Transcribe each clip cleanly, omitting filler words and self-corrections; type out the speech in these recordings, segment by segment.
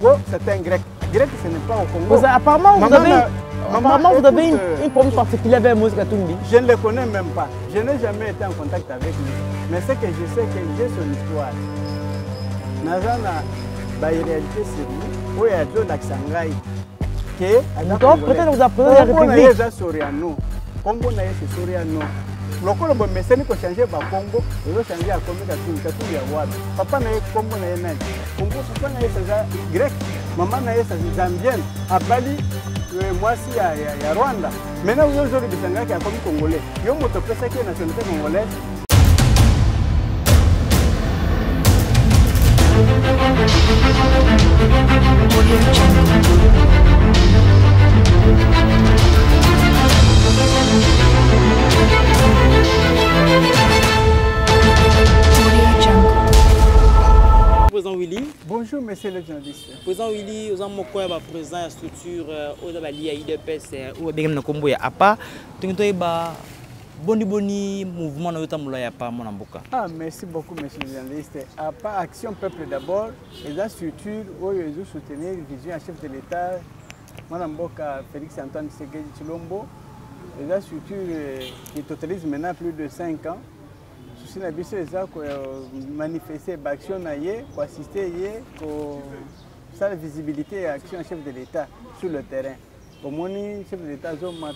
Oh, c'est un grec. Grec, ce n'est pas au Congo. Apparemment, vous avez une problème particulière avec Moïse Katumbi. Je ne le connais même pas. Je n'ai jamais été en contact avec lui. Mais ce que je sais, que j'ai son histoire. Nazana, la réalité, c'est lui. Où il y a deux Laksangai. Peut-être vous apprenez la République. Congo na yese Soriano. Lokolo bo meseni ko changer ba Congo, ils changer à Congo Katumbi ya wapi. Papa na yese Congo na yena. Congo papa na yese za grec, maman na yese zambienne, abali moi si ya Rwanda. Maintenant vous aujourd'hui bisanga ki akomi congolais. Yo moto pesa ki nationalité congolaise. Président Willy. Bonjour, monsieur le journaliste. Président Willy, vous avez un président de la structure où vous avez l'IDPS ou bien le combo ya APA. Vous avez boni mouvement de ya APA mon amboka. Ah, merci beaucoup, monsieur le journaliste. APA, Action Peuple d'abord, et la structure où ils soutenir la vision à chef de l'État, mon amboka Félix Antoine Tshisekedi Tshilombo. Et la structure qui totalise maintenant plus de 5 ans. Si nous avons manifesté l'action, pour assister à la visibilité et l'action chef de l'État sur le terrain. Au moins, le chef de l'État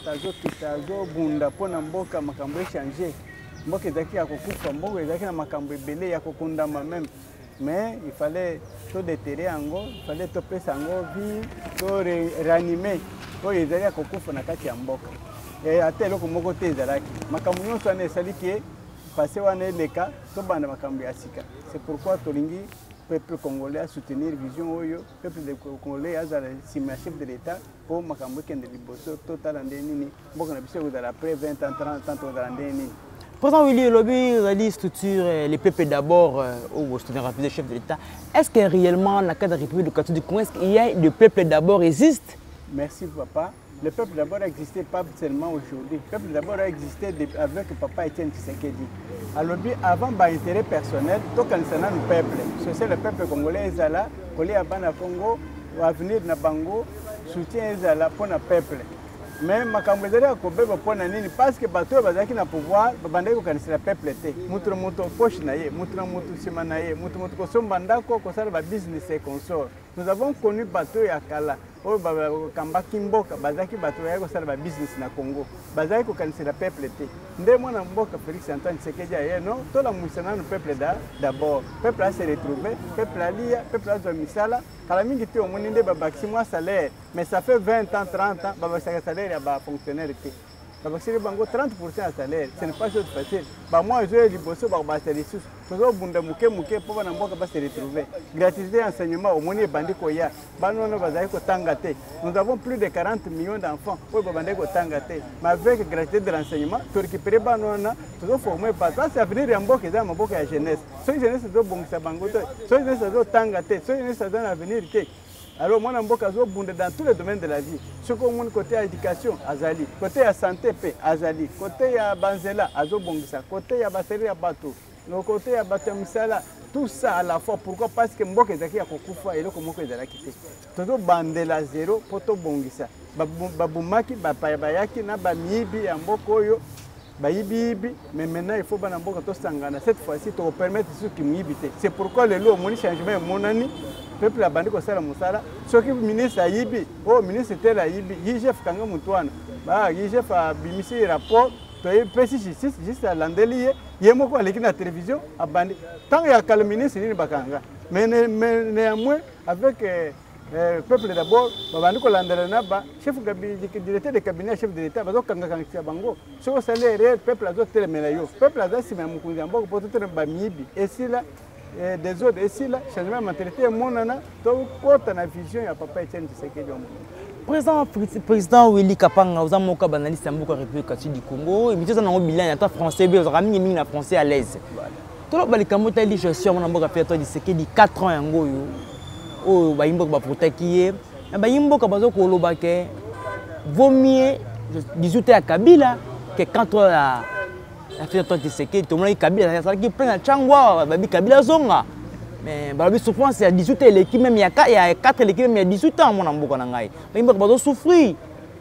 a bunda pour mboka makambo changer. Mboka ezaki ya kokufa, mboka ezaki na makambo ebele ya kokundama même. Mais il fallait tout déterrer ango, il fallait tout pesa ango vie, tout réanimer. Pour ezali ya kokufa na kati ya mboka. Et à tel que moko te ezalaki. Makambo nyonso wana esali ke passé wana eleka to banda makambo ya sika. C'est pourquoi tolingi peuple congolais a soutenir vision oyo, peuple congolais a zala sima chef de l'État pour makambo kende liboso total ndeni mboka na biso ezala après 20 ans 30 ans to zala ndeni. Président Willy Lobi, la structure les peuples d'abord au soutenir le chef de l'État. Est-ce que réellement dans le cadre de la République du Congo, est-ce qu'il y a le peuple d'abord existe? Merci papa. Le peuple d'abord n'existait pas seulement aujourd'hui. Le peuple d'abord a existé avec papa Etienne Tshisekedi. Alors, avant l'intérêt personnel, tout le peuple. C'est le peuple congolais, Ezala, Koli Abana Congo, avenir Nabango, soutien Ezala pour le peuple. Mais makambo ezali akobeba pona nini parce que bato bazaki na pouvoir babandaki kokanisa le peuple te mutu na mutu poche na ye mutu na mutu nsima na ye mutu mutu kosomba ndako kosala ba business et consort. Nous avons connu bato ya kala oyo bakambaki mboka bazaki bato ya kosala ba business na Congo bazaki kokanisa le peuple te nde mwana mboka Félix Antoine Tshisekedi aye non tola mwisana no peuple d'abord peuple a se retrouver peuple a lia peuple a misala kala mingi te omoni nde babakisi mwa salaire mais ça fait 20 ans 30 ans babakisaka salaire ya ba fonctionnaire te babakiseli bango 30% ya salaire ce n'est pas chose facile bamwa ezoya liboso bakobasa lisusu tozobunda muke muke mpo bana mboka base retrouver gratuité enseignement omoni ebandi koya bana wana bazali kotanga te nous avons plus de 40 millions d'enfants oyo babandaki kotanga te mais avec gratuité de l'enseignement torécupere bana wana tozoforme bato asi avenir ya mboka eza na maboko ya jeunesse soki jeunesse ezobongisa bango te soki jeunesse azotanga te soki jeunesse aza na avenir te. Alors, moi, je suis dans tous les domaines de la vie. Ce qu'on a côté éducation, Azali. Côté santé, Azali. Côté Banzela, Azobongisa. Côté Basseri, Abato. Côté Batamisala. Tout ça à la fois. Pourquoi? Parce que Mboka Zaki a Kokufa et le Komoko est à la quitté. Todo Bandela zéro, Poto Bongisa. Babumaki, Bapayabayaki, Nabamibi, Ambokoyo. Mais maintenant il faut que nous cette fois-ci pour permettre ceux qui nous habitent. C'est pourquoi le lot mon changement mon année peuple a bandé ko sala musala ceux qui ministre ayibi oh ministre tel ayibi chef kanga mutwana ba chef a bimisi rapport to y pesi juste à l'andelier yemoko aleki na télévision a bandé tant ya kala ministre ni bakanga mais néanmoins avec peuple d'abord, chef directeur de cabinet, chef de l'État, si vous salaire, peuple a peuple a et si là, des autres, et si là, changement de mentalité, mon ana, tout côté na vision, il y a papa Etienne Tshisekedi. Président Willy Kapanga, vous avez un analyste en République du Congo, et vous avez un bilan, il y a un français, vous avez mis un français à l'aise. Tout le monde a dit, je suis en République du Congo, 4 ans. Oh, bayimbo ba proteki bayimbo ka bazo ko lobake vaut mieux 18 à Kabila que quand on a fait ton Tshisekedi tout le monde Kabila ça qui prend changwa babi Kabila zonga Mais la souffrance, il y a 18 ans, l'équipe même, il y a 4 l'équipe même, il y a 18 ans, mon ambo qu'on a gagné. Mais il va souffrir.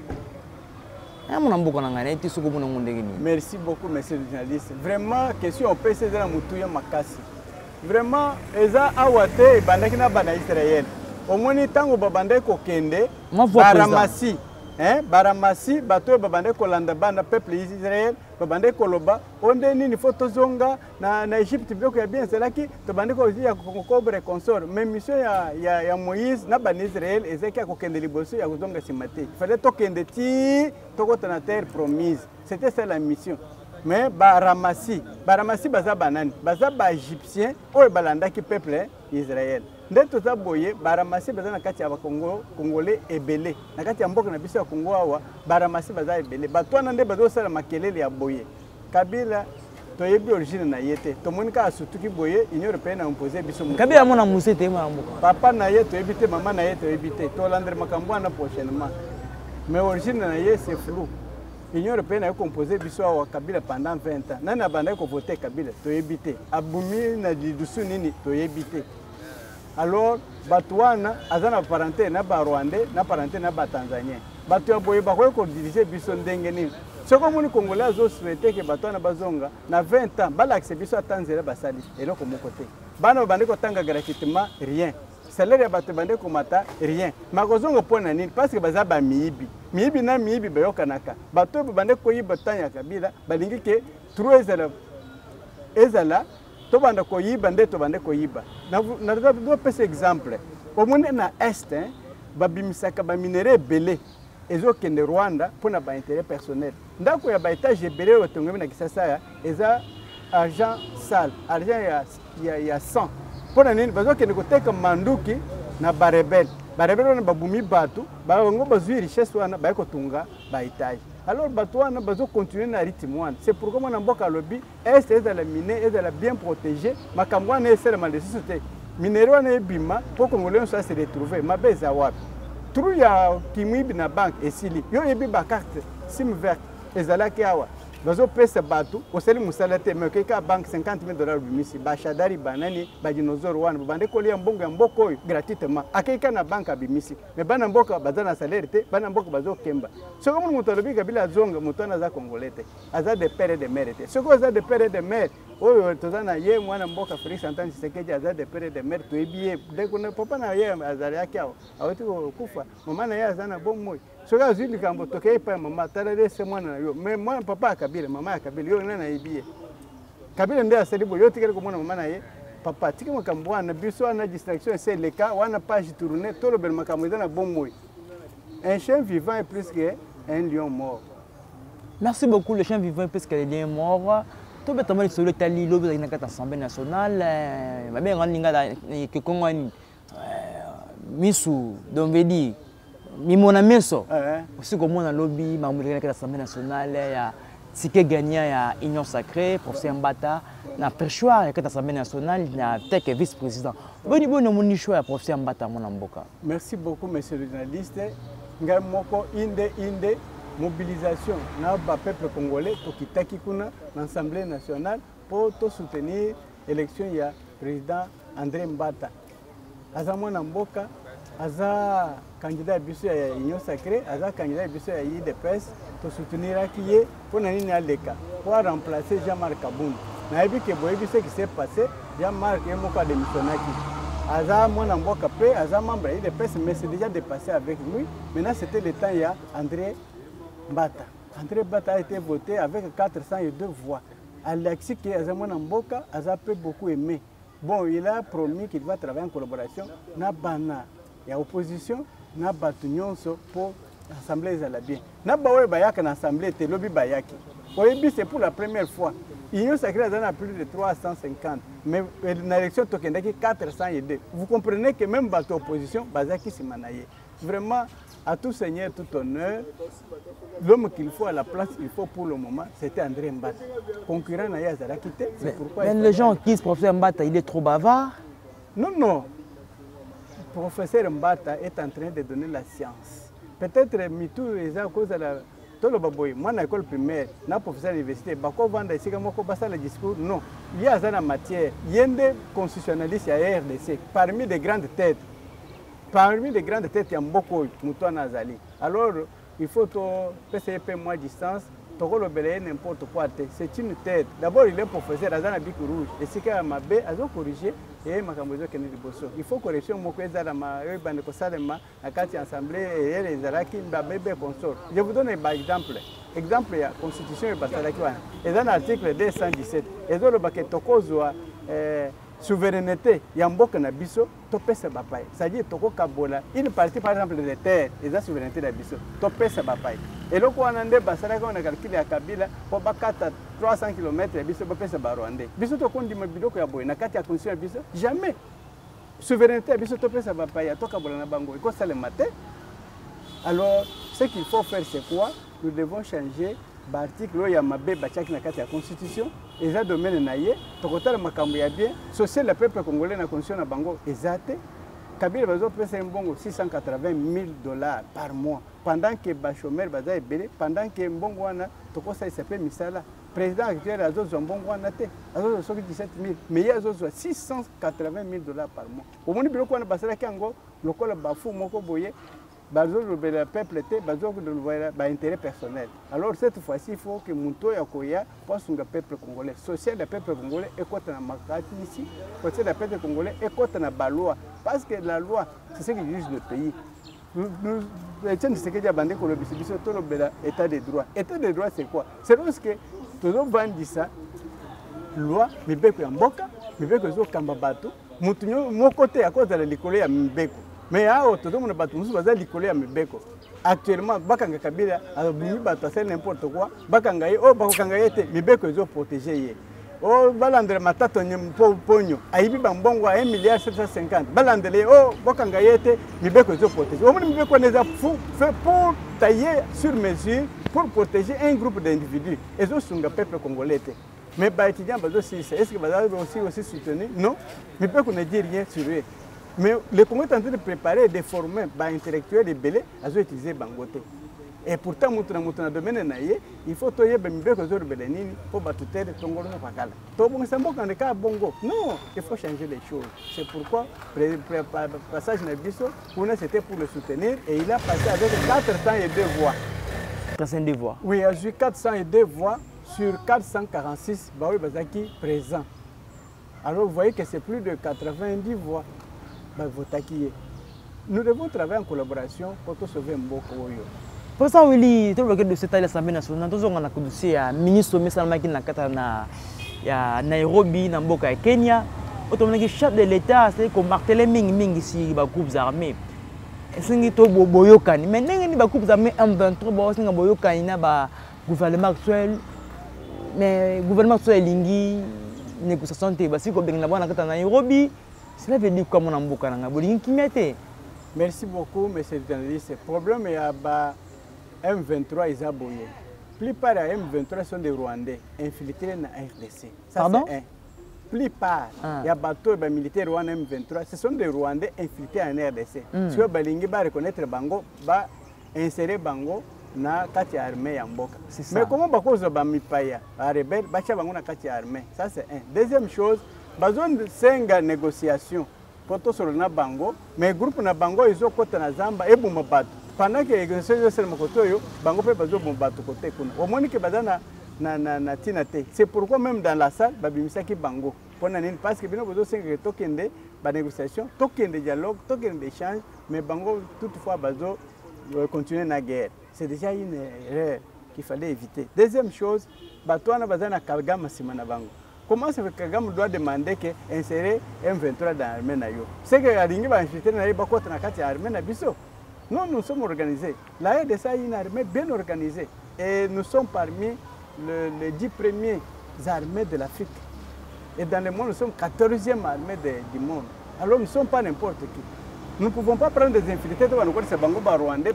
Merci beaucoup, monsieur le journaliste. Vraiment, question on peut se dire à Makassi. Vraiment, Eza Awate et Bandakina Bana Israël. Au moins, tant que Babande Kokende, Baramasi. Baramasi, bato babande kolanda bana peuple Israël, babande koloba, onde nini photo zonga na Egypte biloko ya bien c'est là qui babande ko ya kokobre consort. Même mission ya Moïse na ban Israël ezaki ya kokende liboso ya kozonga simate. Il fallait tokende ti tokota na terre promise. C'était ça la mission. Mais baramasi baza banani, baza ba égyptien oyo balanda ki peuple Israël. Ndé toza boye baramasi baza na kati ya Congolais ebele na kati ya mboka na biso ya Congo awa baramasi baza ebele bato wana nde bazo sala makelele ya boye Kabila toyebi origine na yete tomonika asutuki boye Union européenne a imposé biso Kabila mona musete mwa mboka papa na ye toyebi te mama na ye toyebi te to landre makambo na prochainement mais origine na ye c'est flou. L'Union européenne a composé biso awa Kabila pendant 20 ans nani abanda ko voter Kabila toyebi te abumi na didusu nini toyebi te. Alors, Batouana, Azana parenté, na ba Rwandais, na parenté, na ba Tanzanien. Batou aboye bakoye ko diriger biso ndenge nini. Ce que les Congolais ont souhaité que Batouana bazonga na 20 ans, bala biso atanzela basali eloko mon côté. Bana bande ko tanga gratuitement rien. Salaire ya bato bande ko mata rien. Makozonga pona nini parce que baza ba miibi. Miibi na miibi bayokanaka. Bato bande ko yiba tanya Kabila balingi ke trou ezala to banda ko yiba nde to bande ko yiba na do pese exemple au monde na est babimisaka ba minéraux belé ezokende Rwanda pona ba intérêt personnel ndako ya ba étage belé otongemi na Kisasa ya eza argent sale argent ya sang pona nini bazokende koteka manduki na barebel wana babumi batu bango bazui richesse wana ba kotunga ba étage. Alors, Batouana va continuer à rythme. C'est pourquoi mon amboka lobby est la mine est bien protégée. Ma camouane est seulement des sociétés. Minéraux et bima pour que Congolais soit se retrouver. Ma base à wap. Tout y a qui m'y na banque et sili. Yo ebi ba carte sim vert. Ezala kiawa. Bazo pesa batu. Oseli musalate me keka banque $50,000 bimisi. Ba shadari banani ba dinosaure wana. Bande koli ya mbongo ya mboko gratuitement. Akeka na banque abimisi. Me bana mboka bazana salaire te. Bana mboka bazo kemba. Ce que mon motolobi Kabila zonga mutona za Congolais te. Aza de père et de mère te. Ce que aza de père et de mère. Oyo tozana ye mwana mboka Félix Antoine Tshisekedi aza de père et de mère to ebiye. Dès qu'on papa na ye azali yake awo. Aweti kufa. Mama na ye azana bomoi. Ce que azili kambo tokei pa mama talade se mwana na yo. Mais moi papa Kabila mama ya Kabila yo nana ebiye. Kabila ndio asalibo yo tikele ko mwana mama na ye. Papa tiki makambo wana biso na distraction c'est le cas wana page tourner tout le bel makambo na bomoi. Un chien vivant est plus qu'un lion mort. Merci beaucoup, le chien vivant est plus qu'un lion mort. Tout le monde est allé à l'Assemblée nationale. Ma mère a dit que Congo Missou, donc veut dire, Mimona Meso. Aussi comme on a lobby, ma mère à l'Assemblée nationale, il y a ticket gagnant à Union Sacrée, professeur Mbata, na perchoir à l'Assemblée nationale, il y a tech vice-président. Bon, mon choix à professeur Mbata, mon amboka. Merci beaucoup, monsieur le journaliste. Ngai moko inde mobilisation na ba peuple congolais tokitaki kuna na l'Assemblée nationale pour soutenir l'élection ya président André Mbata. Aza mwana mboka, aza candidat biso ya Union Sacrée, aza candidat biso ya UDPS to soutenir akiye pour nani na leka pour remplacer Jean-Marc Kabund. Na yebi ke boyebi ce qui s'est passé, Jean-Marc est moko a démissionnaki. Aza mwana mboka pe aza membre de UDPS mais c'est déjà dépassé avec lui. Maintenant c'était le temps ya André Mbata. André Mbata a été voté avec 402 voix. Alexis qui est mwana mboka aza peu beaucoup aimé. Bon, il a promis qu'il va travailler en collaboration na bana ya opposition na batu nyonso pour l'assemblée ezala bien. Na bawe bayaka na assemblée te lobi bayaki. Oyebi c'est pour la première fois. Union Sacrée a plus de 350, mais l'élection tokendaki 402. Vous comprenez que même bateau opposition, bazaki simanaye. Vraiment, à tout seigneur, tout honneur, l'homme qu'il faut à la place qu'il faut pour le moment, c'était André Mbata. Concurrent Naya Zarakite, c'est pourquoi... Mais les gens qui disent professeur Mbata, il est trop bavard? Non, non. Le professeur Mbata est en train de donner la science. Peut-être Mitou, à cause de la... toloba boye mwana école primaire na professeur à l'université bako vanda ici comme basa le discours non il y a ça en matière yende constitutionnaliste à RDC parmi les grandes têtes il y a beaucoup Moutoua Nazali alors il faut essayer de moins distance n'importe quoi c'est une tête d'abord il est professeur à Zana Bic Rouge et c'est qu'il m'a corrigé et ma cambozo qui il faut correction mon cousin dans ma bande de Salema à quatre assemblée et les Araki bébé consort je vous donne un exemple il y a constitution et batalaki et dans l'article 217 et dans le baquet tokozwa souveraineté ya mboka na biso topesa bapai c'est-à-dire toko kabola une partie par exemple des terres et la souveraineté na biso topesa bapai et loko wana nde basala ko na calcul ya kabila po bakata 300 km ya biso bapesa ba Rwandais biso to kondi mabiloko ya boye na kati ya constitution ya biso jamais souveraineté ya biso topesa bapai ya toka bola na bango iko sale matin alors ce qu'il faut faire c'est quoi nous devons changer l'article ya mabe bachaki na kati ya constitution eza domaine na ye tokotala makambo ya bien social le peuple congolais na constitution na bango ezate Kabila bazo pesa mbongo $680,000 par mois pendant que ba chômeur baza ebele pendant que mbongo wana tokosa isape misala président actuel azo mbongo wana te azo soki 17,000 mais azo $680,000 par mois omoni biloko wana basala kango lokola bafu moko boye le peuple était intérêt personnel. Alors cette fois-ci, il faut que Mouto Yakoya passe le peuple congolais. Social le peuple congolais est contre la makati ici. Social le peuple congolais est contre la loi. Parce que la loi, c'est ce qui dirige le pays. Nous étions ce que j'ai abandonné pour le état de droit. État de droit, c'est quoi? C'est lorsque tout le monde dit ça, loi, mais beko ya mboka, mais beko zo kamba bato, mutunyo mon côté à cause de l'école ya mbeko. Mais tout le monde a battu, nous avons l'école à Mbeko. Actuellement, Bakanga Kabila a battu n'importe quoi. Bakanga Bakanga était Mbeko est protégé. Oh, Balandre Matato Pogno, Aibi Bambongo à 1,750 milliard. Balandre, oh, Bakanga était Mbeko est protégé. Au moins, Mbeko les a fait pour tailler sur mesure pour protéger un groupe d'individus. Et ce sont les peuples congolais. Mais les étudiants, est-ce que vous avez aussi soutenu? Non. Mbeko ne dit rien sur eux. Mais le Congo est en train de préparer et de former les intellectuels et belés à utiliser Bangote. Et pourtant, il faut que les pour battre les Tongolo. Non, il faut changer les choses. C'est pourquoi le passage Nabiso, c'était pour le soutenir et il a passé avec 402 voix. 402 voix? Oui, il a eu 402 voix sur 446 Baoui Bazaki présents. Alors vous voyez que c'est plus de 90 voix. Nous devons travailler en collaboration pour sauver Mboko. Pour ça, Willy, tout le monde de cette Assemblée nationale, nous avons un ministre Messalmaki na Nairobi, na Mboka et Kenya. Le chef de l'État, c'est qu'on martelait Ming ici, les groupes armés. C'est un peu boyokan. Mais les groupes armés M23, c'est un boyokan, il y a gouvernement actuel. Mais le gouvernement actuel, il y a une négociation de Nairobi. Cela veut dire comment on a Merci beaucoup, monsieur le journaliste. Le problème est que M23 est abonné. La plupart des M23 sont des Rwandais infiltrés dans la RDC. Pardon? La plupart des bateaux militaires rwandais M23, ce sont des Rwandais infiltrés en RDC. Si vous voulez reconnaître Bango, insérer Bango dans la armée en Mboka. Mais comment vous avez fait les rebelles dans la armée? Ça c'est un. Deuxième chose, besoin de 5 négociations pour tout sur le Bango, mais le groupe na Bango ils ont côté na Zamba et Bumbabat. Pendant que les négociations sur le Mokotoyo, Bango peut besoin de Bumbabat côté kuna. Au moins que bazana na tinate. C'est pourquoi même dans la salle, babimisaki Bango. Parce que bino besoin 5 tokens de négociation, tokens de dialogue, tokens d'échange, mais Bango toutefois besoin continuer la guerre. C'est déjà une erreur qu'il fallait éviter. Deuxième chose, Batouana bazana Kagama Simana Bango. Comment est-ce que Kagame doit demander qu'insérer M23 dans l'armée? C'est que la ligne va infiltrer dans l'armée. Non, nous sommes organisés. La RDC est une armée bien organisée. Et nous sommes parmi les 10 premières armées de l'Afrique. Et dans le monde, nous sommes 14e armée du monde. Alors nous ne sommes pas n'importe qui. Nous ne pouvons pas prendre des infiltrés de Rwandais,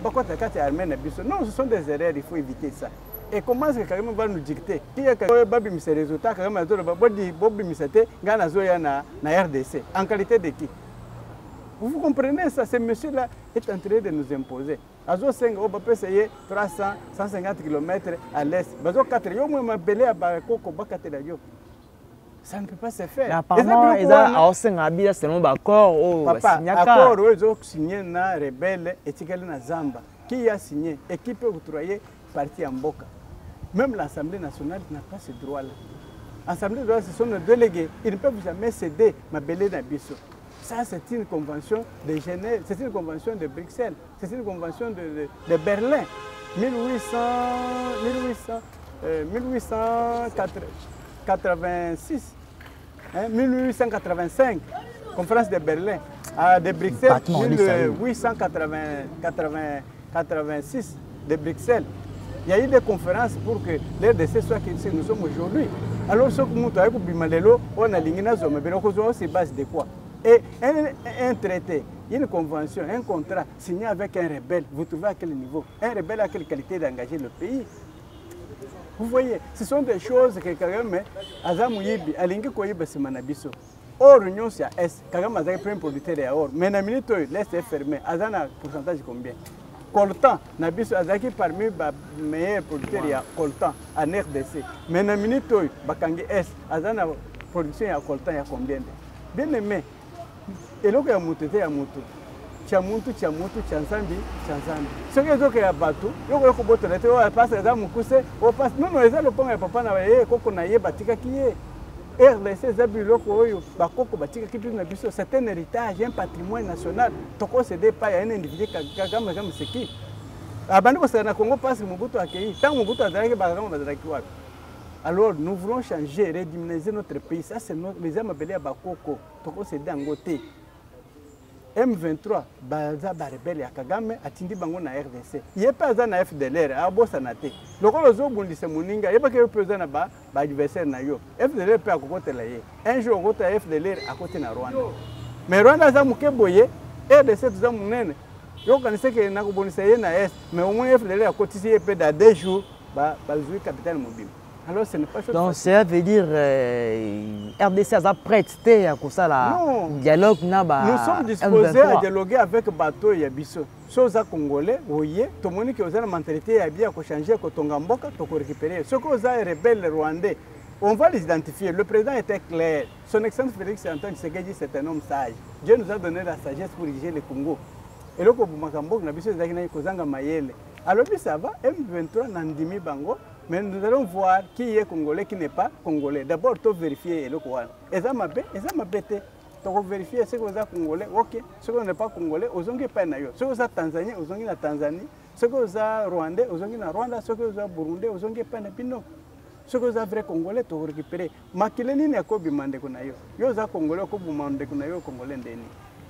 non, ce sont des erreurs, il faut éviter ça. Et comment est-ce que Kagame va nous dicter? Qui est que Babi mis ses résultats, Kagame a dit Babi mis ses Ghana Zoya na RDC. En qualité de qui? Vous comprenez ça? Ce monsieur-là est en train de nous imposer. Azo 5, on peut payer 300, 150 km à l'est. Bazo 4, yo moi m'appelé à Bakoko Bakate la yo. Ça ne peut pas se faire. Mais apparemment, ils ont signé selon l'accord. Papa, accord ils ont signé na rebelle et Tikali na Zamba. Qui a signé et qui peut octroyer parti en Boka. Même l'Assemblée nationale n'a pas ce droit-là. L'Assemblée nationale, ce sont nos délégués. Ils ne peuvent jamais céder ma belle Nabiso. Ça, c'est une convention de Genève, c'est une convention de Bruxelles, c'est une convention de Berlin. 1886, 1885, conférence de Berlin. De Bruxelles, 1886 de Bruxelles. Il y a eu des conférences pour que l'RDC soit qui nous sommes aujourd'hui. Alors, ce que nous avons dit, on a ligné c'est base de quoi? Et un traité, une convention, un contrat signé avec un rebelle, vous trouvez à quel niveau? Un rebelle a quelle qualité d'engager le pays? Vous voyez, ce sont des choses que Kagame, Azamou Yibi, Alingi Koyiba Simanabiso. Or, l'Union, c'est S. Kagame a pris un producteur de or. Mais la minute, l'Est est fermé. Azana, pourcentage combien? Coltan, Nabiso Azaki parmi les meilleurs producteurs, il y a Coltan en RDC. Mais la minute, Bakangi S. Azana, production, il y a Coltan, il y a combien? Bien aimé. Et là, il y a Moutou, il y a Moutou. Chamuntu, Chamutu, Chansambi, Chansambi. Ce que je veux bateau, je veux que votre lettre, on passe à Moukousse, on passe. Non, non, les gens le pont et papa n'a pas qu'on a batika qui est. RDC, Zabilo, Bakoko, Batika qui est c'est un héritage, un patrimoine national. Toko se dépasse à un individu qui a gagné ce qui. Abandon, c'est un Congo passe Mobutu accueilli. Tant Mobutu a dragé Bagam, alors nous voulons changer, redynamiser notre pays. Ça, c'est les hommes appelés à Bakoko. Toko se dangote. M23, baza barebele ya Kagame atindi bango na RDC. Yé pas na FDLR, abosa na te. Lokolo zo bundise muninga, yé pas que peut na ba adversaire na yo. FDLR peut akokotela ye. Un jour okota FDLR akote na Rwanda. Mais Rwanda za muke boye, RDC za munene. Yo kanise ke na kobonisa ye na est, mais au moins FDLR akotisi ye pe da 2 jours ba zui capitaine mobile. Alors ce n'est pas chose. Donc ça veut dire RDC a prête à ça la dialogue na ba. Nous sommes disposés à dialoguer avec bateau ya biso. Chose à congolais, voyez, tout le monde qui a une mentalité a bien changer ko tongamboka to récupérer. Ce que za rebelles rwandais, on va les identifier. Le président était clair. Son excellence Félix Antoine Tshisekedi c'est un homme sage. Dieu nous a donné la sagesse pour diriger le Congo. Et là ko bumakamboka na biso ezaki na kozanga mayele. Alors puis ça va M23 nandimi bango. Mais nous allons voir qui est congolais, qui n'est pas congolais. D'abord, il faut vérifier le Kouan. Et ça m'a bêté. Il faut vérifier ce que vous êtes congolais, ok. Ce que vous n'êtes pas congolais, vous n'êtes pas naïo. Ce que vous êtes tanzanien, vous êtes en Tanzanie. Ce que vous êtes rwandais, vous êtes en Rwanda. Ce que vous êtes burundais, vous n'êtes pas en Ce que vous êtes vrai congolais, vous récupérez. Makileni n'est pas bimande kunayo. Yo za congolais ko bimande kunayo congolais ndeni.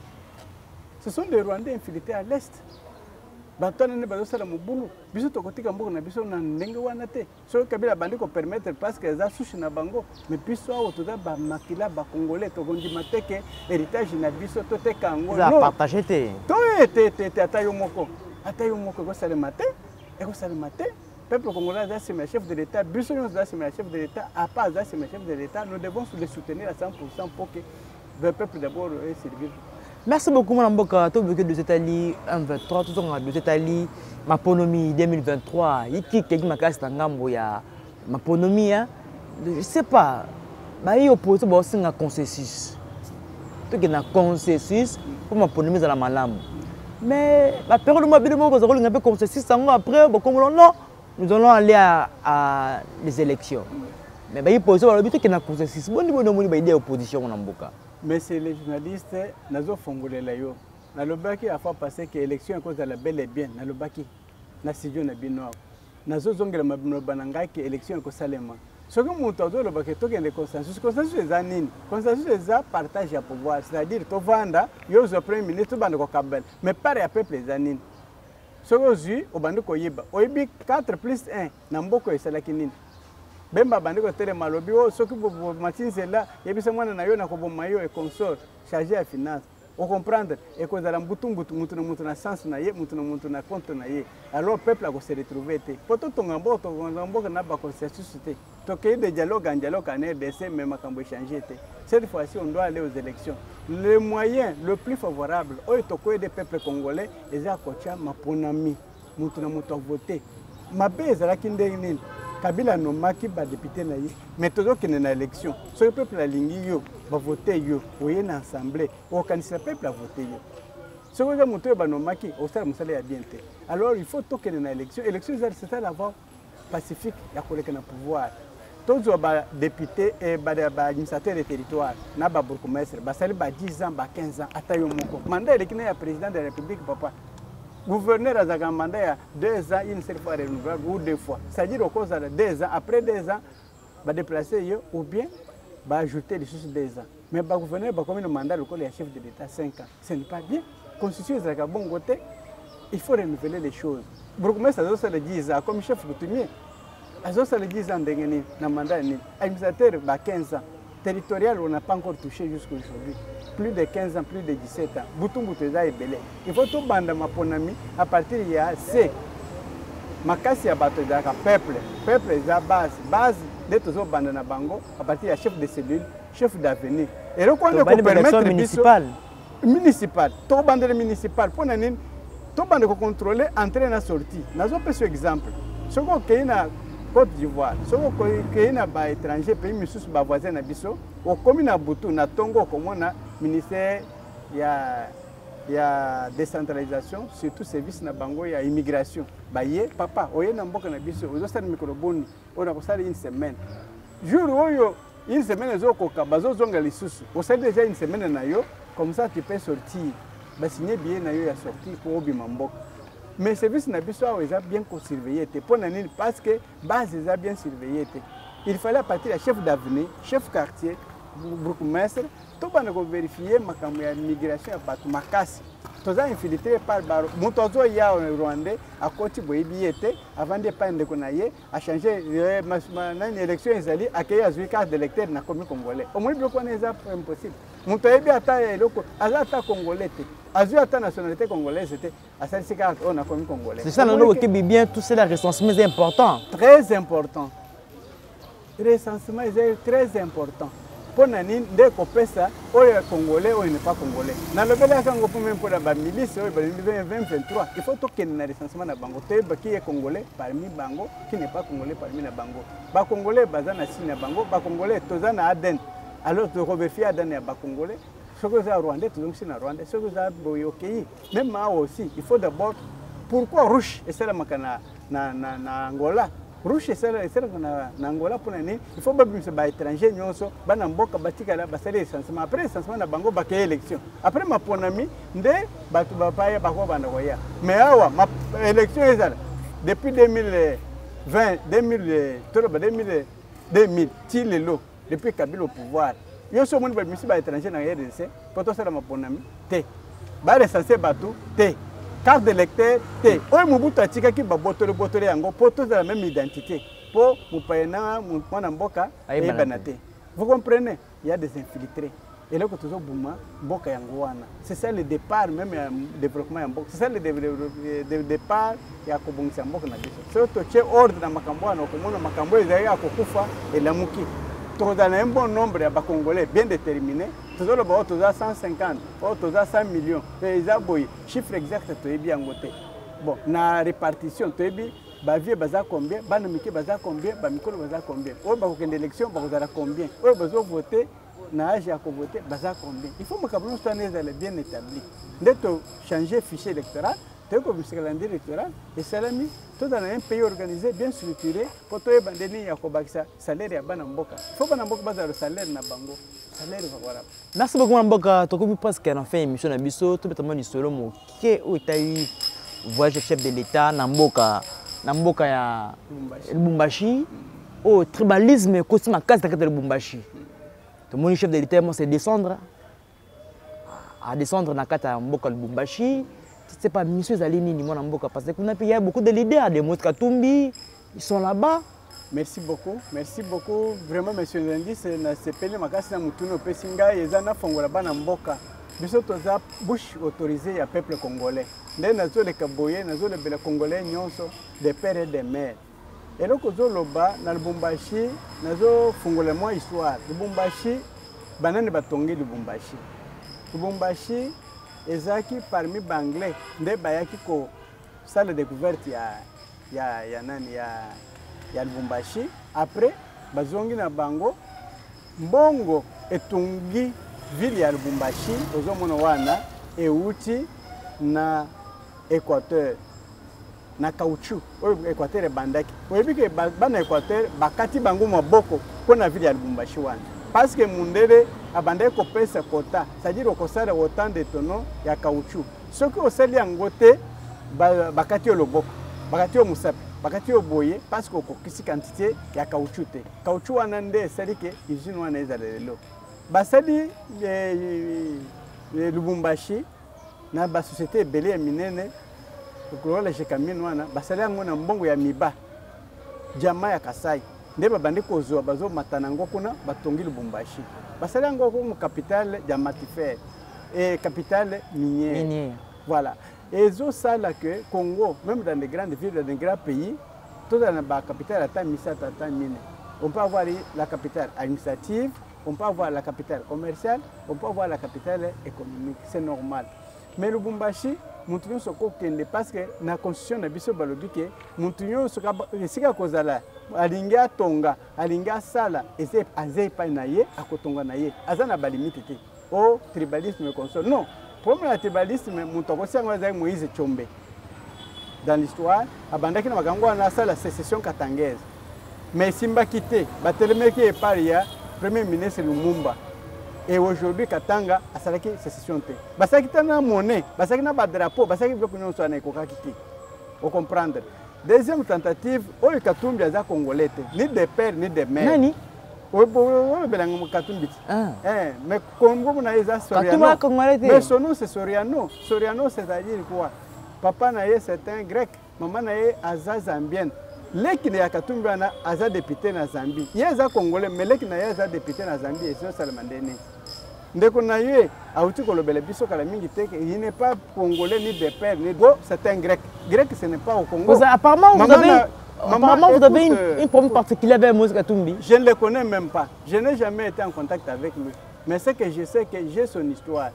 Ce sont des Rwandais infiltrés à l'est. Batone ne bazo sala mubulu biso tokotika mboko na biso na ndenge wana te so kabila bandi ko permettre parce que za sushi na bango mais biso awo toza ba makila ba congolais to gondi mateke héritage na biso to te kango za partager te to te atayo moko ko sala matin et ko sala matin peuple congolais za c'est chef de l'état biso nous za c'est chef de l'état à pas za c'est chef de l'état nous devons le soutenir à 100% pour que le peuple d'abord servir. Merci beaucoup, Mme Mboka. Tout le de cette année 2023, tout le de cette année, ma ponomie 2023. Il y a qui m'a cassé ma ponomie, je ne sais pas. Il y a opposé un consensus. Il y a un consensus pour ma ponomie dans la malam. Mais la période où je suis un peu consensus, après, non, nous allons aller à les élections. Mais il y a un consensus. Il y a une opposition, Mme Mboka. Mais c'est les journalistes, nazo fongolé la yo. Na lobaki a fait passer que l'élection à cause de la belle et bien. Na lobaki, na studio na binoa. Nazo zongela mabino bananga que l'élection à cause salema. Ce que mon tozo lobaki toke le consensus. Consensus les anines. Consensus les a partage à pouvoir. C'est-à-dire to vanda yo zo premier ministre bande ko kabel. Mais pas à peuple les anines. Ce que zu au bande ko yiba. Oyibi 4 plus 1 na mboko esalaki nini. Bemba bandiko tele malobi o soki bo matinze là et puis c'est moi na yo na ko bomayo et consort chargé à finance on comprendre et ko zala mbutu na sens na ye mutu na compte na ye alors peuple a ko se retrouver te poto to ngambo na ba consensus te to que de dialogue en RDC mais makambo changer te cette fois-ci on doit aller aux élections le moyen le plus favorable o to ko des peuples congolais et za kocha maponami mutu na mutu voter mabe ezalaki ndenge nini Kabila nomaki ba député na ye mais tozokende na élection so le peuple alingi yo ba voter yo oye na assemblée okanisa peuple a voter yo ce que mutu ba nomaki osala musala ya bien te alors il faut tokende na élection c'est ça la voie pacifique ya koleka na pouvoir tous ba député et ba administrateur de territoire na ba bourgmestre ba sali ba 10 ans ba 15 ans atayo moko mandat elekina ya président de la république papa gouverneur a un mandat de 2 ans une seule fois renouvelable ou 2 fois c'est-à-dire au cause de 2 ans après 2 ans va déplacer yo ou bien va ajouter les choses 2 ans mais ba gouverneur ba comme le mandat le chef de l'état 5 ans ce n'est pas bien constitution est bon côté il faut renouveler les choses bourgmestre a ça le 10 ans comme chef coutumier ça le 10 ans ndengeni na mandat ni administrateur ba 15 ans territorial on n'a pas encore touché jusqu'à aujourd'hui plus de 15 ans plus de 17 ans butumbutu eza ebele il faut tout banda maponami à partir ya C makasi ya bato ezalaka peuple eza base de tozo banda na bango à partir ya chef de cellule chef d'avenir et le quoi ko permettre municipal to banda municipal pona nini to banda ko contrôler entrée na sortie nazo pesa exemple soko keina Côte d'Ivoire, si vous avez un étranger, pays misusu ba voisin na biso, au commune na Butu na Tongo comme na ministère ya décentralisation, surtout service na bango ya immigration. Ba ye papa, oye na mboka na biso, ozo sala microboni, ona ko sala une semaine. Jour oyo une semaine ezo koka bazo zonga lisusu. O sala déjà une semaine na yo, comme ça tu peux sortir. Ba signer billet na yo ya sortir pour obima mboka. Mais le service n'a pas bien surveillé parce que base est bien surveillée. Il fallait partir à chef d'avenir, chef quartier, bourgmestre, tout le monde vérifier la migration à Makassi. Tout ça infiltré par Montozo ya au Rwandais à côté de avant de prendre le a changé l'élection israélienne accueillir les cartes d'électeurs dans la commune congolaise. Au moins, c'est impossible. Montoyebi ata eloko azata congolais azata nationalité congolaise c'était à cette carte on a commune congolais. C'est ça non que bien tout c'est la recensement est important. Très important. Recensement est très important. Pour nani ndeko pesa oyo congolais oyo n'est pas congolais. Na lobela kango pour même pour la milice oyo ba 2023 il faut token na recensement na bango te ba qui est congolais parmi bango qui n'est pas congolais parmi na bango. Ba congolais bazana si na bango ba congolais tozana Aden. Alors de revérifier à Daniel Congolais, ce que ça Rwandais, tout le monde Rwandais, ce que ça Boyoki, même moi aussi, il faut d'abord pourquoi Rouge et celle na Angola, Rouge et celle na Angola pour l'année, il faut pas que étranger nyonso, banamboka batika la basali recensement après recensement na bango ba élection. Après ma ponami, nde batu ba ya bako bandoya. Mais awa ma élection ezala depuis 2020, 2000 tilelo depuis Kabila au pouvoir. Il y a ce monde qui est étranger dans la RDC, pour tout ça, je suis ba recenser bateau, carte d'électeur, oyo Mobutu atika ki ba botole yango, pour tous la même identité. Pour Mupayena, Mwanamboka, et Banate. Vous comprenez? Il y a des infiltrés. Et là, quand on bouma, Boka Yangoana. C'est ça le départ, même le développement en Boka. C'est ça le départ, il y a Kobong Samboka. C'est tout ordre dans Makamboana, comme on a Makambo, il y a Kokufa et la Mouki. Nous avons un bon nombre de Congolais bien déterminés. Nous avons 150, 100 millions. Les chiffre exact, c'est bien côté. Bon, la répartition, tu es bien, Bavie baza combien, Banamiki baza combien, Bamikolo baza combien. Au bas de l'élection, baza combien. Au besoin de voter, Naage à voter, baza combien. Il faut que nous soyons bien établis. Dès que changer le fichier électoral, tu as le calendrier électoral et salami, tout dans un pays organisé, bien structuré, pour toi, bandeni ya kobakisa salaire ya banamboka. Il faut banamboka baza le salaire na bango. Salaire favorable. Merci beaucoup Mboka, tu as presque à la fin émission na biso, tout bêtement du solo mo qui où tu as eu voyage chef de l'état na mboka ya Lubumbashi. Au tribalisme côté ma case de Lubumbashi. Tout le chef de l'état moi c'est descendre na kata mboka Lubumbashi. C'est pas monsieur Zalini ni mon mboka parce qu'il y a beaucoup de leaders de Moïse Katumbi, ils sont là-bas. Merci beaucoup vraiment monsieur Zendi c'est pele makasi na mutuno pesinga ezana fongola bana mboka biso toza bouche autorisée ya peuple congolais ndé nazo le kaboye nazo le bela congolais nyonso de père et de mère et donc ozoloba na Lubumbashi nazo fongola moi histoire Lubumbashi banane batongi Lubumbashi ezaki parmi banglais nde bayaki ko salle découverte ya nani ya Lubumbashi. Après bazongi na bango mbongo etungi ville ya Lubumbashi ozomona wana euti na Équateur na caoutchouc oyo Équateur ebandaki oyebike bana Équateur bakati bango maboko mpona ville ya Lubumbashi wana parce que mundele abandaki kopesa quota, c'est-à-dire okosala autant de tonneaux ya caoutchouc soki osali yango te bakati yo loboko bakati yo musapi bakati yo boye parce que okokisi quantité ya caoutchouc te caoutchouc wana nde esali ke usine wana ezala lelo basali Lubumbashi na basociété ebele ya minene okolola jekamine wana basali yango na mbongo ya miba jama ya Kasai nde babandi kozwa bazomata nango kuna batongi Lubumbashi basali yango comme capitale ya Matifer et capitale minière. Voilà. Et ils ça là que Congo, même dans les grandes villes, dans les grands pays, tout dans la capitale on peut avoir la capitale administrative, on peut avoir la capitale commerciale, on peut avoir la capitale économique. C'est normal. Mais le Lubumbashi, nous avons ce qu'on parce que la constitution de Bisso Balobike, nous avons ce qu'on a alinga tonga, alinga sala, et c'est azé pa naye, akotonga naye, azana balimite te. Oh, tribalisme console. Non. Pour le tribalisme, Moïse Tchombe. Dans l'histoire, abandaki na makango na la sécession katangaise. Mais Simba quitté, Batelemeki et Paria, premier ministre Lumumba. Et aujourd'hui, Katanga a salaki sécession. Basaki na monnaie, basaki na drapeau, basaki bloc union soit na koka kiti. Vous comprendre. Deuxième tentative, Oyo Katumbi aza congolais, ni de père ni de mère. Nani? Mais Congo na Soriano. Mais son nom c'est Soriano. Soriano c'est-à-dire quoi? Papa naye c'est un grec, maman naye aza zambienne. Leki na Katumbi na aza député na Zambie. Yeza congolais mais leki na aza député na Zambie et c'est Salamandene. Ndeko na ye auti kolobele biso kala mingi te, il n'est pas congolais ni de père ni de c'est un grec. Grec ce n'est pas au Congo. Apparemment vous avez une problème particulière avec Moïse Katumbi. Je ne le connais même pas. Je n'ai jamais été en contact avec lui. Mais c'est que je sais que j'ai son histoire.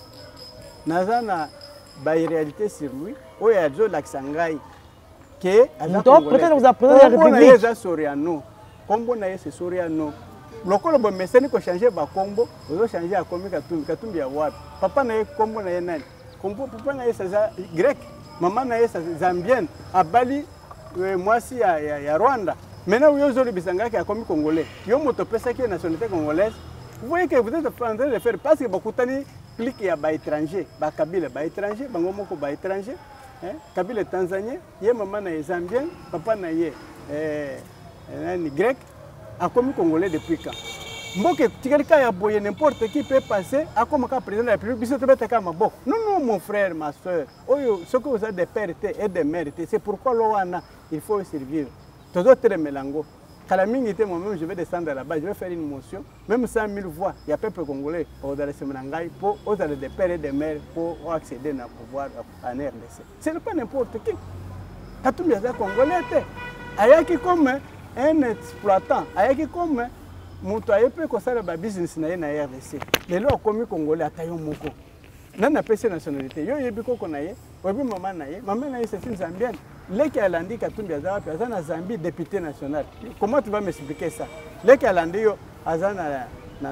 Nazana une réalité sur lui. Où il y a Joe Laksangai. Peut-être vous apprenez la République. Combo Soriano. Combo naye c'est Soriano. Lokolo bo meseni ko changer ba combo, ozo changer akomi Katumbi ya wapi. Papa naye combo naye nani? Combo papa naye c'est grec. Maman naye c'est zambienne. Abali moi si ya Rwanda. Maintenant vous avez bisanga qui a commis congolais. Yo moto pesa qui est nationalité congolaise. Vous voyez que vous êtes en train de faire parce que beaucoup tani clique ya ba étranger, ba Kabila ba étranger, bango moko ba étranger, Kabila tanzanien, ye maman na zambien, papa na ye nani grec a commis congolais depuis quand. Mboke tikalika ya boye n'importe qui peut passer à comme président de la République biso to beta kama boko. Non mon frère, ma soeur. Oyo ce que vous avez des pères et des mères, c'est pourquoi loana il faut survivre. Todo tere melango. Kalamingi était moi-même, je vais descendre là-bas, je vais faire une motion. Même 100 000 voix, il y a peuple congolais au Semenangai pour aux des pères et des mères pour accéder au pouvoir en RDC. Ce n'est pas n'importe qui. Katumbi est congolais. Ayaki comme un exploitant, ayaki comme moto ayepe ko sala ba business na ye na RDC. Lelo akomi congolais atayo moko. Nana pesa nationalité. Yo yebi koko na ye, obi maman na ye c'est une zambienne. Leki alandi Katumbi aza na Zambie député national. Comment tu vas m'expliquer ça? Leki alandi yo azana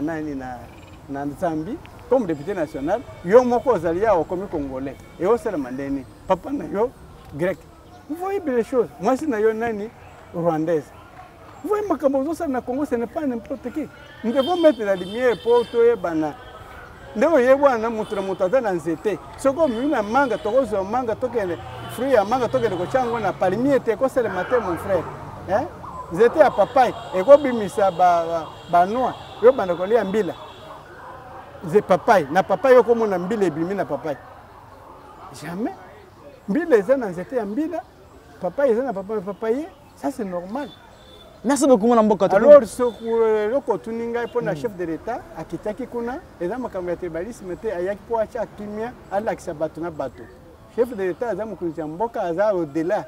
na Zambie comme député national, yo moko ozalia okomi congolais. Et au Salamandene, papa na yo grec. Vous voyez bien les choses. Moi c'est na yo nani rwandaise. Vous voyez makambo ça na Congo, ce n'est pas n'importe qui. Nous devons mettre la lumière pour toye bana. Ndeko yebwana mutu na mutu aza na nzete. Soko mina manga tokozo manga tokende fruit ya manga tokende ko chango na palmier te ko sele matin mon frère. Nzete ya papaye e ko bimisa ba noa yo banda ko lia mbila. Ze papaye na papaye yo ko mona mbila ebimi na papaye. Jamais. Mbila eza na nzete ya mbila, papaye eza na papaye, ça c'est normal. Merci beaucoup mon amboka. Alors ce le kotuninga pour le chef de l'État akitaki kuna eza makambo ya tribalisme te ayaki po acha akimia ala kisabatu na bato. Chef de l'État aza mukunzi mboka aza au-delà.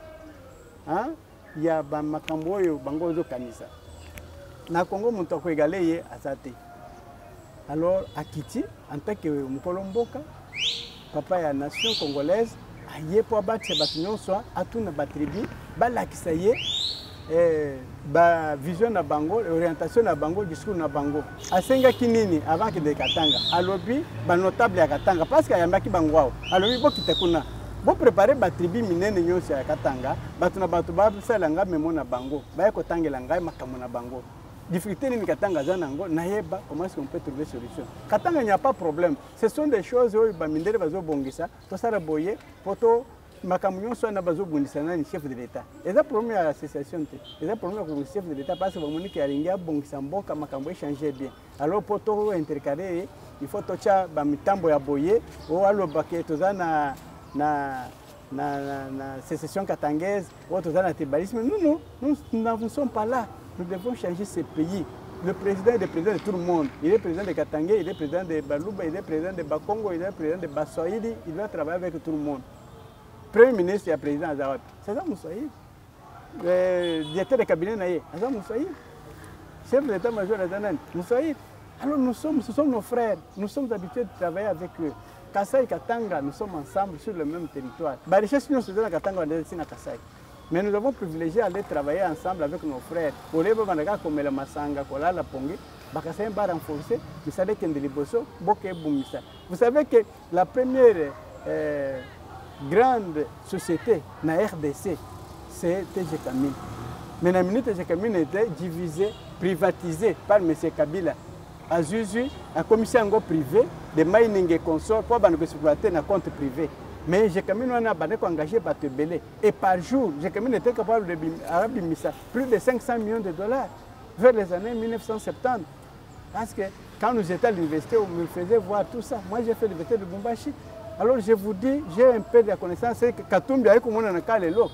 Ya ba makambo oyo bango zo kanisa. Na Congo muntu ko egale ye azate. Alors akiti en tant que mukolo mboka papa ya nation congolaise aye po abatisa bato nyonso atuna batribu balakisa ye ba vision na bango, orientation na bango, discours na bango. Asengaki nini avant que de Katanga alobi ba notable ya Katanga parce que ayambaki bango wao alobi bo kitekuna bo préparer ba tribu minene nyonso ya Katanga bato na bato ba salanga memo na bango ba ko tangela ngai makambo na bango. Difficulté ni Katanga zanango nayeba comment est-ce qu'on peut trouver solution. Katanga il n'y a pas problème. Ce sont des choses où ba mindele bazo bongisa to sara boye poto makambo nyonso na bazo bongisa nani chef de l'état. Eza problème ya association te. Eza problème ya chef de l'état parce que ba moni ki alingia bongisa mboka makambo échanger bien. Alors poto intercaler il faut tocha ba mitambo ya boye o aloba ke tozana na sécession katangaise ou tozana tribalisme. Nous ne sommes pas là. Nous devons changer ce pays. Le président est le président de tout le monde. Il est président de Katangé, il est président de Balouba, il est président de Bakongo, il est président de Bassoïdi. Il doit travailler avec tout le monde. Premier ministre et président Azawad. C'est ça Moussaïd. Le directeur de cabinet Naye, c'est ça Moussaïd. Chef de l'état-major Azanan, Moussaïd. Alors ce sont nos frères. Nous sommes habitués de travailler avec eux. Kassai et Katanga, nous sommes ensemble sur le même territoire. La richesse nous se donne à Katanga, on est à Kassai. Mais nous avons privilégié d'aller travailler ensemble avec nos frères. Au lieu de comme la Masanga, la Pongue, Bakassin va renforcer, vous savez qu'il y a des Vous savez que la première grande société na RDC, c'est TG Kamine. Mais la minute TG Kamine était divisée, privatisée par M. Kabila. À Zuzu, la commission privée de mining et consorts pour exploiter un compte privé. Mais Jekamine a engagé Batebele. Et par jour, Jekamine était capable de plus de 500 millions de dollars vers les années 1970. Parce que quand nous étions à l'université, on me faisait voir tout ça. Moi, j'ai fait l'université de Bumbashi. Alors je vous dis, j'ai un peu de connaissance que Katumbi a eu comme on a calé l'eau.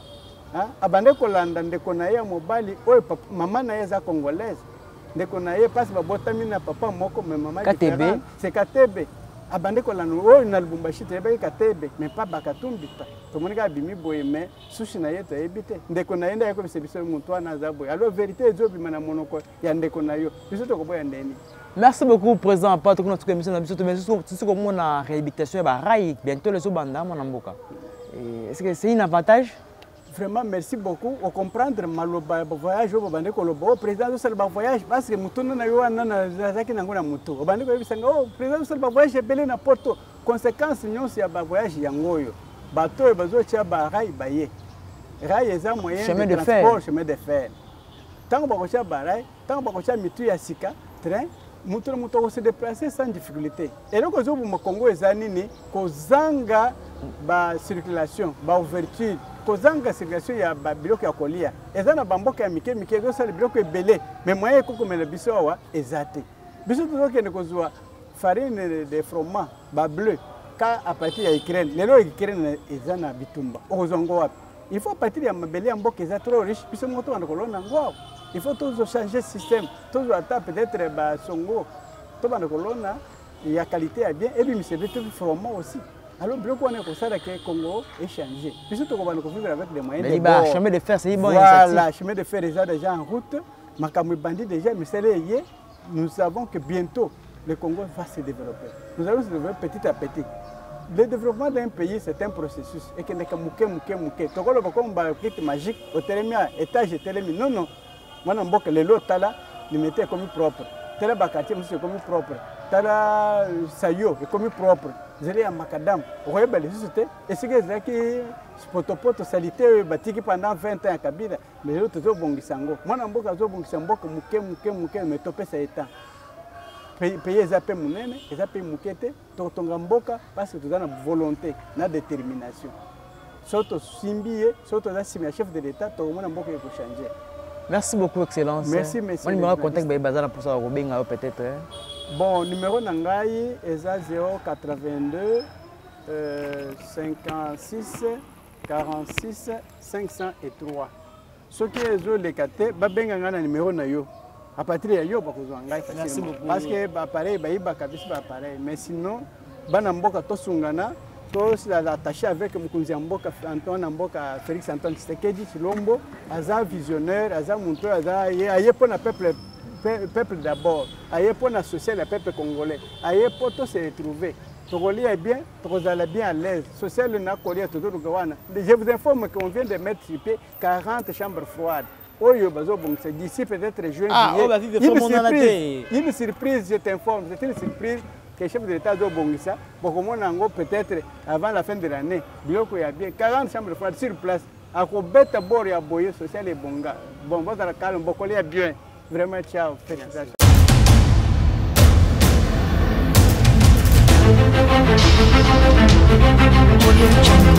Abandé Kolanda, Ndekonaye Mobali, maman naïa congolaise. Ndekonaye passe ma botamina papa moko, mais maman c'est KTB. Abandé Kolanda, oh, il a le Bumbashi, c'est KTB, mais pas Bakatumbi. Tout le monde a bimi boye, mais sushi naïa to évité. Ndekonaye n'a comme c'est bien mon nazaboy. Alors vérité, Dieu bimana monoko, il y a Ndekonayo. Je suis au bout d'Andeni. Merci beaucoup, Président Pat. Notre émission c'est comme la réhabilitation de Raï. Bientôt, les Obanda, mon amboka. Est-ce que c'est un avantage? Vraiment, merci beaucoup. On comprend le voyage au Bande Kolobo. Le président de ce voyage, parce que Moutouna n'a eu un Zaki Nangona Moutou. Au Bande Kolobo, le président de ce voyage est belé na Porto. Conséquence, nous, c'est un voyage Yangoyo. Bateau et bateau, c'est un Raï Baye. Raï est un moyen de transport, chemin de fer. Tant que Bakocha Baraï, tant que Bakocha Mitu Yasika, train. Mutu se déplacer sans difficulté. Et donc, au Congo, les années, kozanga ba circulation, ba ouverture, kozanga circulation ya ba biloko ya kolia. Ezana bamboka ya mike zo sala biloko ebele, mais moyen ko comme le biso wa ezate. Biso to ke ne kozwa farine de froment ba bleu ka à partir ya Ukraine. Lelo Ukraine ezana bitumba. Ozongo wapi? Il faut partir ya mabele ya mboka eza trop riche, biso moto wana kolona ngwa. Il faut toujours changer le système. Toujours attendre peut-être Songo. Tout le monde il y a qualité à bien. Et puis, c'est tout froment aussi. Alors, le on est comme ça que le Congo est changé. Puis surtout, on va vivre avec des moyens de bord. Chemin de fer, c'est bon. Voilà, chemin de fer déjà en route. Makamou bandit déjà, mais c'est lié. Nous savons que bientôt, le Congo va se développer. Nous allons se développer petit à petit. Le développement d'un pays, c'est un processus. Et que nous avons mouké. Tout le monde a un magique. Au télémia, étage et télémia. Non. Moi, je les lots, je mettais comme propre. Tala Bakati, c'est comme propre. Tala Sayo, c'est comme propre. Je l'ai à Macadam. Vous voyez, les sociétés. Et c'est que Spotopoto salité, bâti pendant 20 ans à Kabila. Mais l'autre, c'est Bongisango. Moi, je suis mouké, mais topé ça étant. Payer les appels mounene, les appels moukete, Totongamboka, parce que tu as une volonté, une détermination. Surtout Simbié, surtout la chef de l'État, tout le monde a beaucoup changer. Merci beaucoup, Excellence. Merci, merci. Mon numéro de contact est pour ça, peut-être. Bon, numéro Nangaï est 082 56 46 503. Ce qui est le cas, c'est un numéro nayo. À partir de yo, merci beaucoup. Parce que l'appareil, appareil. Mais sinon, Banamboka Tosungana. Tous l'attaché avec Moukounzi Mboka, Antoine Mboka, Félix Antoine Tshisekedi, Chilombo, Aza visionnaire, Aza monteur, Aza aye pour le peuple d'abord, aye pour associer le peuple congolais, aye pour tous se retrouver. Togolia est bien, Togolia bien à l'aise. Social, n'a Kolia, tout le Gawana. Je vous informe qu'on vient de mettre sur pied 40 chambres froides. D'ici peut-être juin, juillet. Une surprise, je t'informe, c'est une surprise que le chef de l'État doit Bongissa. Peut-être avant la fin de l'année. Il y a bien 40 chambres froides sur place. À quoi bête à bord et à boyer social et bonga. Bon, vous allez calme, Bokolia bien. Vraiment, ciao. Félicitations. Audio Jungle.